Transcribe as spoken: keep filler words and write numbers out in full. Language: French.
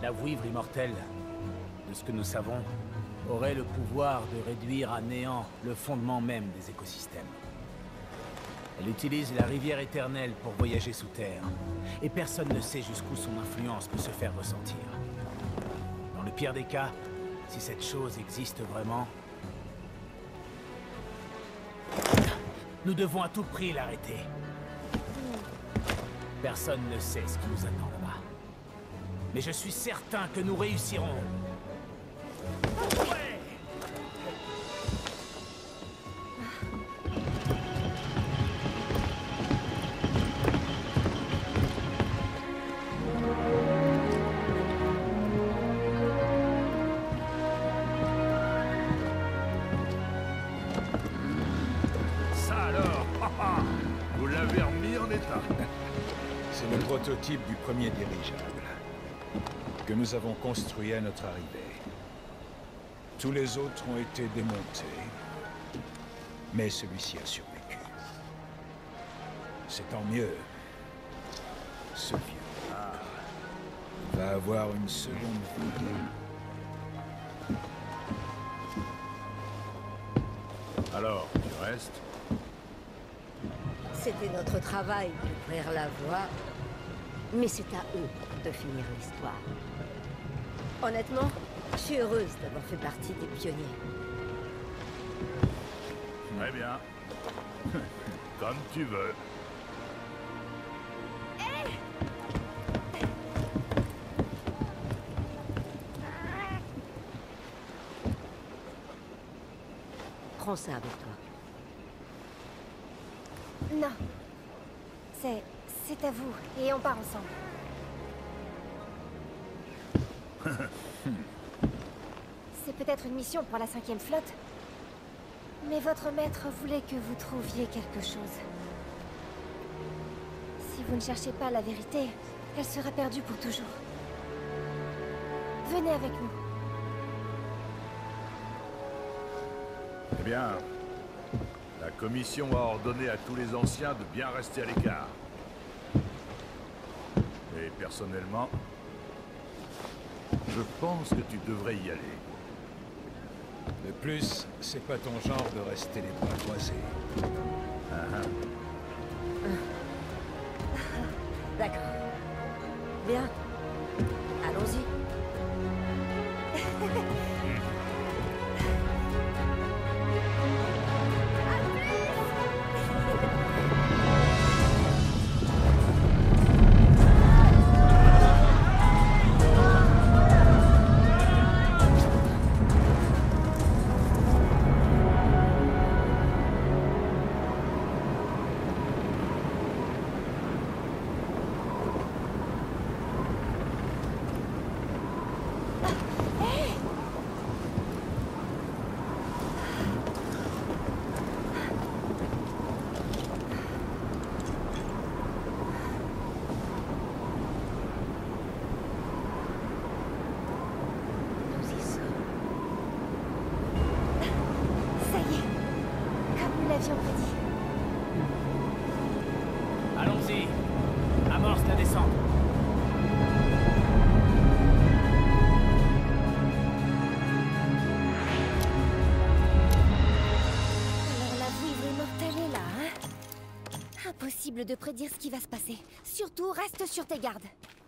La vouivre immortelle, de ce que nous savons, aurait le pouvoir de réduire à néant le fondement même des écosystèmes. Elle utilise la rivière éternelle pour voyager sous terre, et personne ne sait jusqu'où son influence peut se faire ressentir. Dans le pire des cas, si cette chose existe vraiment, nous devons à tout prix l'arrêter. Personne ne sait ce qui nous attend là-bas. Mais je suis certain que nous réussirons. Ouais! Ça alors, vous l'avez remis en état. C'est le prototype du premier dirigeable que nous avons construit à notre arrivée. Tous les autres ont été démontés, mais celui-ci a survécu. C'est tant mieux. Ce vieux va avoir une seconde vie. Alors, tu restes? C'était notre travail d'ouvrir la voie, mais c'est à eux de finir l'histoire. Honnêtement, je suis heureuse d'avoir fait partie des pionniers. Très bien. Comme tu veux. Prends ça avec toi. Non. C'est... c'est à vous, et on part ensemble. C'est peut-être une mission pour la cinquième flotte, mais votre maître voulait que vous trouviez quelque chose. Si vous ne cherchez pas la vérité, elle sera perdue pour toujours. Venez avec nous. Eh bien, la commission a ordonné à tous les anciens de bien rester à l'écart. Et personnellement, je pense que tu devrais y aller. De plus, c'est pas ton genre de rester les bras croisés. Ah, ah. D'accord. Bien. Allons-y. Allons-y. Amorce la descente. Alors la vouivre immortelle est là, hein? Impossible de prédire ce qui va se passer. Surtout, reste sur tes gardes.